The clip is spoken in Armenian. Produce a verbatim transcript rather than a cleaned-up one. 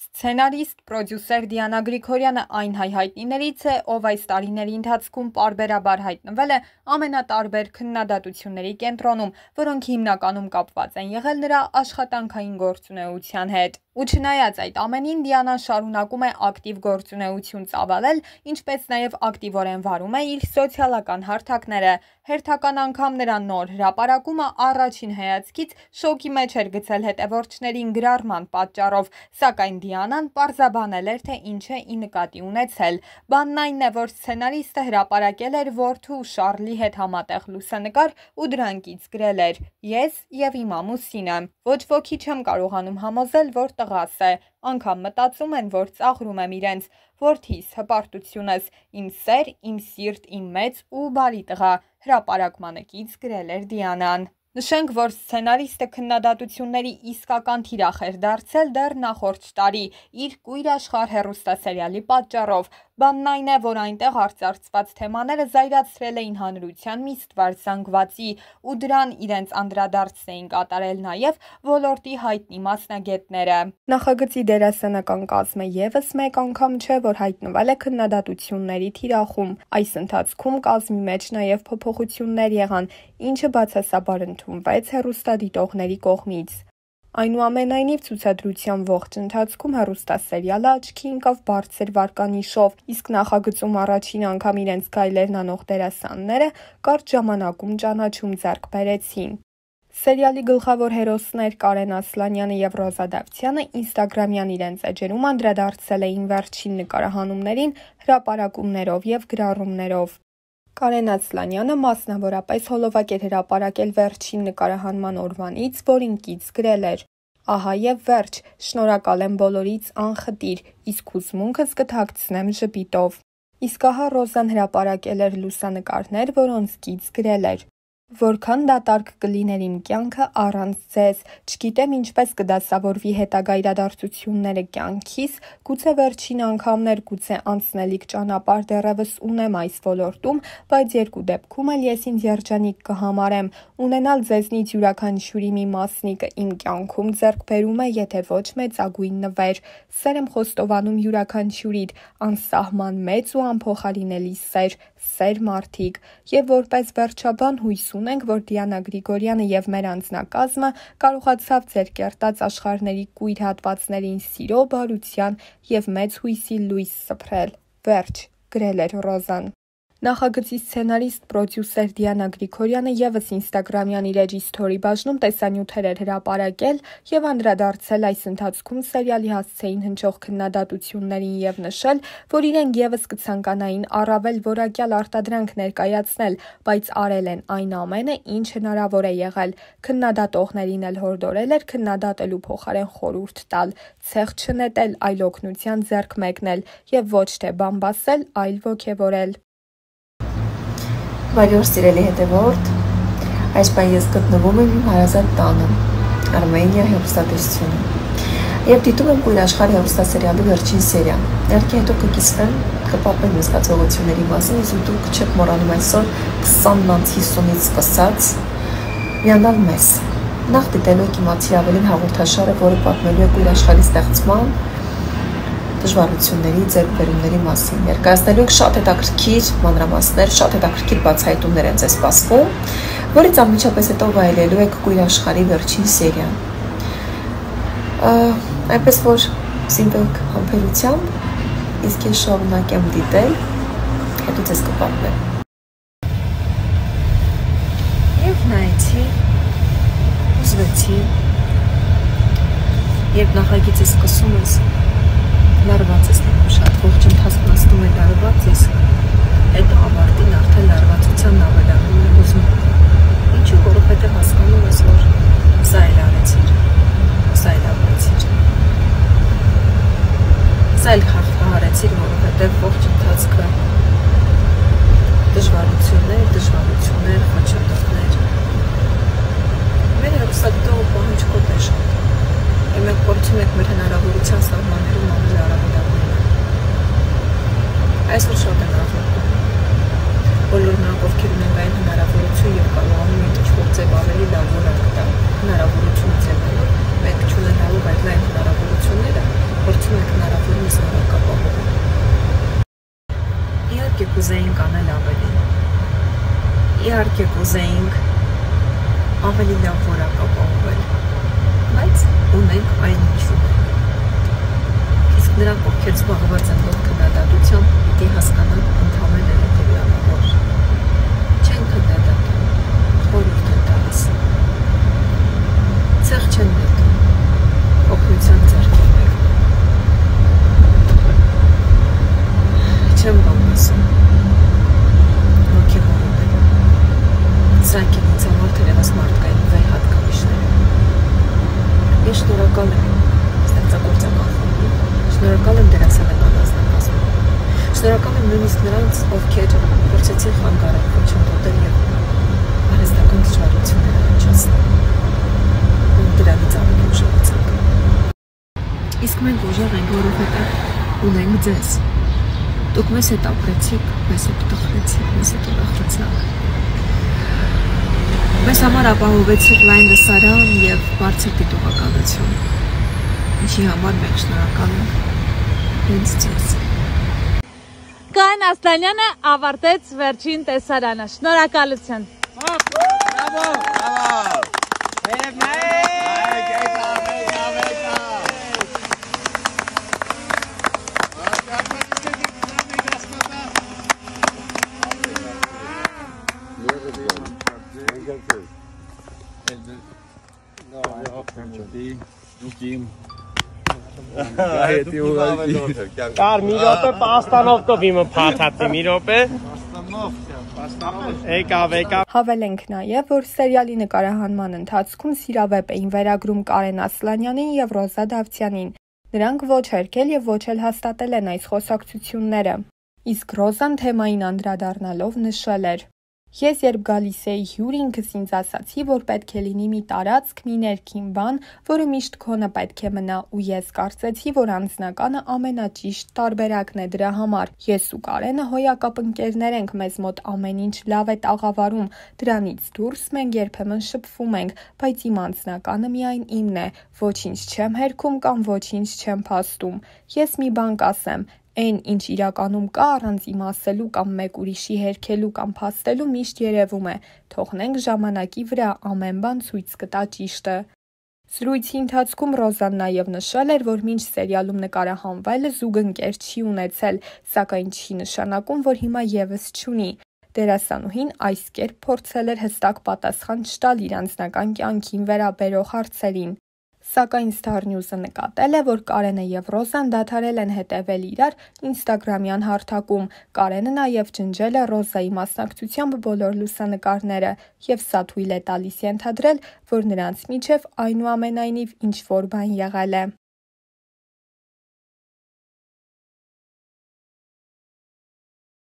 Սցենարիստ, պրոդյուսեր Դիանա Գրիգորյանը այն հայ հայտնիներից է, ով այս տարիների ընթացքում պարբերաբար հայտնվել է ամենատարբեր քննադատությունների կենտրոնում, որոնք հիմնականում կապված են եղել նրա աշխատանքային գործունեության հետ։ Ու չնայած այդ ամենին, Դիանան շարունակում է ակտիվ գործունեություն ծավալել, ինչպես նաև ակտիվորեն վարում է իր սոցիալական հարթակները։ Հերթական անգամ նրա նոր հրապարակումը առաջին հայացքից շոկի մեջ էր գցել հետևորդներին գրառման պատճառով, սակայն Դիանան պարզաբանել էր, թե ինչ է ի նկատի ունեցել։ Բանն այն է, որ սցենարիստը հրապարակել էր որդու Շառլի հետ համատեղ լուսանկար ու դրանքից գրել էր. «Ես և իմ ամուսինը»։ Ոչ ոքի չեմ կարողանում համոզել, որ տղաս է, անգամ մտածում են, որ ծաղրում եմ իրենց, որդիս, հպարտությունս, իմ սեր, իմ սիրտ, իմ մեծ ու բարի տղա, հրապարակմանը կից գրել էր Դիանան։ Նշենք, որ սցենարիստը քննադատությունների իսկական թիրախ էր դարձել դեռ նախորդ տարի իր Կույր աշխարհ հեռուստասերիալի պատճառով։ Բանն այն է, որ այնտեղ արծարծված թեմաները զայրացրել էին հանրության մի ստվար զանգվածի ու դրան իրենց անդրադարձ էին կատարել նաև ոլորտի հայտնի մասնագետները։ Նախագծի դերասանական կազմը ևս մեկ անգամ չէ, որ հայտնվել է քննադատությունների թիրախում։ Այս ընթացքում կազմի մեջ նաև փոփոխություններ եղան, ինչը բացասաբար ընդունվեց հեռուստադիտողների կողմից։ Այնուամենայնիվ, ցուցադրության ողջ ընթացքում հեռուստասերիալը աչքի ընկավ բարձր վարկանիշով, իսկ նախագծում առաջին անգամ իրենց գայլերն անող դերասանները կարճ ժամանակում ճանաչում ձեռք բերեցին։ Սերիալի գլխավոր հերոսներ Կարեն Ասլանյանը և Ռոզա Դավթյանը ինստագրամյան իրենց էջերում անդրադարձել էին վերջին նկարահանումներին հրապարակումներով և գրառումներով։ Կարեն Ասլանյանը մասնավորապես հոլովակ էր հրապարակել վերջին նկարահանման օրվանից, որին կից գրել էր. «Ահա և վերջ, շնորհակալ եմ բոլորից անխտիր, իսկ հուզմունքս կթաքցնեմ ժպիտով»։ Իսկ ահա Ռոզան հրապարակել էր լուսանկարներ, որոնց կից գրել էր. «Որքան դատարկ կլիներ իմ կյանքը առանց ձեզ, չգիտեմ ինչպես կդասավորվի հետագա իրադարձությունները կյանքիս, գուցե վերջին անգամներ, գուցե անցնելիք ճանապարհ դեռևս ունեմ այս ոլորտում, բայց երկու դեպքում էլ ես ինձ երջանիկ կհամարեմ, ունենալ ձեզնից յուրաքանչյուրի մի մասնիկը իմ կյանքում ձեռք բերում է, եթե ոչ մեծագույն նվեր, սեր եմ խոստովանում յուրաքանչյուրիդ, անսահման մեծ ու անփոխարինելի սեր, սեր մարդիկ, և որպես վերջաբան հույս ունենք, որ Դիանա Գրիգորյանը և մեր անձնակազմը կարողացավ ձեր կերտած աշխարհների կույր հատվածներին սիրո, բարության և մեծ հույսի լույս սփռել։ Վերջ», գրել էր Ռոզան։ Նախագծի սցենարիստ, պրոդյուսեր Դիանա Գրիգորյանը ևս ինստագրամյան իր էջի սթորի բաժնում տեսանյութեր էր հրապարակել և անդրադարձել այս ընթացքում սերիալի հասցեին հնչող քննադատություններին և նշել, որ իրենք ևս կցանկանային առավել որակյալ արտադրանք ներկայացնել, բայց արել են այն ամենը, ինչ հնարավոր է եղել։ Քննադատողներին էլ հորդորել էր քննադատելու փոխարեն խորհուրդ տալ, ցեխ չնետել, այլ օգնության ձեռք մեկնել և ոչ թե բամբասել, այլ ոգևորել։ Բարի օր սիրելի հետևորդ, այս պահին ես գտնվում եմ իմ հարազատ տանը, Արմենիա հեռուստատեսությունը, և դիտում եմ Կույր աշխարհ հեռուստասերիալի վերջին սերիան։ Իհարկե հետո կկիսվեմ, կպատմեմ իմ զգացողությունների մասին, իսկ դուք չեք մոռանում այսօր քսանից հիսունից սկսած միանալ մեզ։ Նախ դիտելու եք իմացի ավելին հաղորդաշարը, որը պատմելու է Կույր աշխարհի ստեղծման դժվարությունների, ձեռքբերումների մասին։ Ներկայացնելու ենք շատ հետաքրքիր մանրամասներ, շատ հետաքրքիր բացահայտումներ են ձեզ սպասվում, որից անմիջապես հետո վայելելու եք Կույր աշխարհի վերջին սերիան։ Այնպես որ զինվեք համբերությամբ, իսկ ես շարունակեմ դիտել, հետո ձեզ կպատմեմ։ Եվ նայեցի, ուզվեցի, երբ նախագիծը սկսում ես, լարված ես նայում շատ ողջ ընթացքում ասում է լարված ես, հետո ավարտին արդեն լարվածության ավելանում է ուզում։ Ինչու, որովհետև հասկանում ես, որ սա էլ արեցիր, սա էլ ավարտեցիր, սա էլ խաղթահարեցիր, որովհետև ողջ ընթացքը դժվարություններ, դժվարություններ, խաչատեղներ։ Մեր հեռուստադիտողը պահանջկոտ է շատ։ Եվ մենք փորձում ենք մեր հնարավորության սահմաններում անել առավելագույնը։ Այսօր շատ են աղոթում։ Բոլոր նրանք, ովքեր ունեն այն հնարավորություն և կարողանում են ինչ-որ ձև ավելի լավ որակ տալ, հնարավորություն ձևով, մենք չունենալով այդ լայն հնարավորությունները, փորձում ենք կուզեինք անել ավելի։ Իհարկե կուզեինք ավելի լավ որակ ապահովել, բայց ունենք այն ինչ ունենք։ Իսկ նրանք, ովքեր զբաղված են այդ քննադատությամբ, պիտի հասկանան ընդհանրել են հետևյալը, որ չեն քննադատում, խորհուրդ են տալիս, ցեղ չեն նետում, օգնության ձեռք են բերում։ Չեմ բան ասում, ոգևորում են, սրանք են ինձ համար թերևս մարդկային վեհ հատկանիշները։ Ես շնորհակալ եմ ստեղծագործական խմբին, շնորհակալ եմ դերասանական անձնակազմին, շնորհակալ եմ նույնիսկ նրանց, ովքեր փորձեցին խանգարել, խոչընդոտել և արհեստական դժվարությունները հնչեցնել, ու դրանից ավելի ուժեղացանք։ Իսկ մենք ուժեղ ենք, որովհետև ունենք ձեզ։ Դուք մեզ հետ ապրեցիք, մեզ հետ տխրեցիք, մեզ հետ ուրախացաք։ Մեզ համար ապահովեցիք լայն լսարան և բարձր դիտողականություն, ինչի համար մենք շնորհակալ ենք հենց ձեզ։ Կայան Ասլանյանը ավարտեց վերջին տեսարանը։ Շնորհակալություն։ Բրավո, բրավո։ Եվ Կար մի րոպե պաստանով տով իմը փաթաթի մի րոպե եկավ եկավ Հավելենք նաև, որ սերիալի նկարահանման ընթացքում սիրավեպ էին վերագրում Կարեն Ասլանյանին և Ռոզա Դավթյանին։ Նրանք ոչ հերքել և ոչ էլ հաստատել են այս խոսակցությունները։ Իսկ Ռոզան թեմային անդրադառնալով նշել էր. Ես երբ գալիս էի հյուր, ինքս ինձ ասացի, որ պետք է լինի մի տարածք, մի ներքին բան, որը միշտ քոնը պետք է մնա, ու ես կարծեցի, որ անձնականը ամենաճիշտ տարբերակն է դրա համար։ Ես ու Կարենը հոյակապ ընկերներ ենք, մեզ մոտ ամեն ինչ լավ է տաղավարում, դրանից դուրս մենք երբեմն շփվում ենք, բայց իմ անձնականը միայն իմն է, ոչինչ չեմ հերքում կամ ոչինչ չեմ փաստում։ Ես մի բան կասեմ, Այն, ինչ իրականում կա առանց իմ ասելու կամ մեկ ուրիշի հերքելու կամ փաստելու միշտ երևում է, թողնենք ժամանակի վրա ամեն բան ցույց կտա ճիշտը։ Զրույցի ընթացքում Ռոզան նաև նշել էր, որ մինչ սերիալում նկարահանվելը զուգընկեր չի ունեցել, սակայն չի նշանակում, որ հիմա ևս չունի։ Դերասանուհին այս կերպ փորձել էր հստակ պատասխան չտալ իր անձնական կյանքին վերաբերող հարցերին։ Սակայն Star News-ը նկատել է, որ Կարենը և Ռոզան դադարել են հետևել իրար ինստագրամյան հարթակում։ Կարենը նաև ջնջել է Ռոզայի մասնակցությամբ բոլոր լուսանկարները և սա թույլ է տալիս ենթադրել, որ նրանց միջև այնուամենայնիվ ինչ-որ բան եղել է։